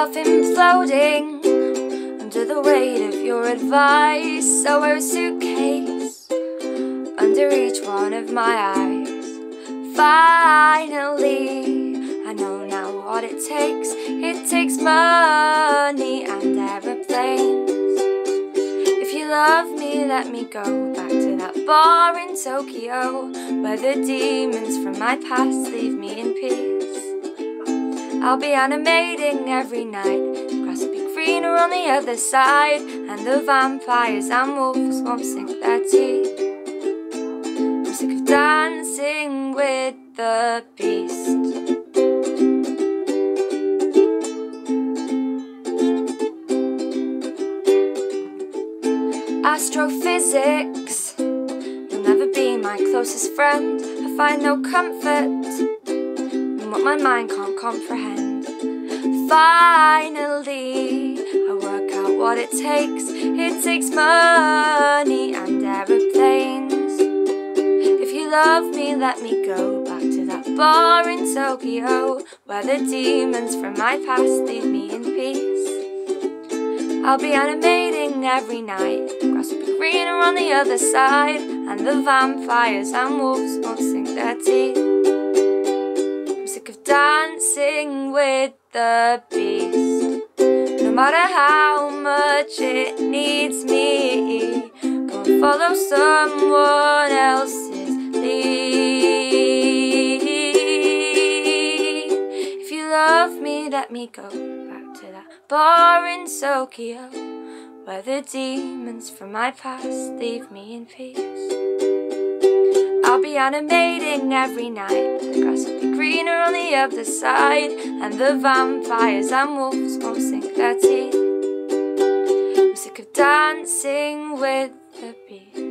myself imploding under the weight of your advice. So I wear a suitcase under each one of my eyes. Finally, I know now what it takes. It takes money and aeroplanes. If you love me, let me go back to that bar in Tokyo, where the demons from my past leave me in peace. I'll be animating every night. The grass will be greener on the other side, and the vampires and wolves won't sink their teeth. I'm sick of dancing with the beast. Astrophysics, you'll never be my closest friend. I find no comfort in what my mind can't comprehend. Finally, I work out what it takes. It takes money and aeroplanes. If you love me, let me go back to that bar in Tokyo, where the demons from my past leave me in peace. I'll be animating every night. The grass will be greener on the other side, and the vampires and wolves won't sink their teeth. I'm sick of dancing with the beast. No matter how much it needs me, go and follow someone else's lead. If you love me, let me go back to that bar in Tokyo, where the demons from my past leave me in peace. I'll be animating every night. The grass will be greener on the other side, and the vampires and wolves won't sink their teeth. I'm sick of dancing with the beast.